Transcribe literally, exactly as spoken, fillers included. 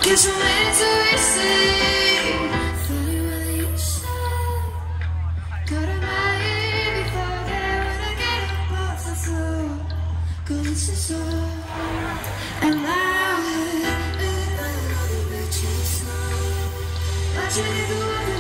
Guess I'm waiting to receive. Funny what you said. Got a mind before that when I get up off the floor. Cause it's just so. And now, and I know the bitch is slow. Watching it go.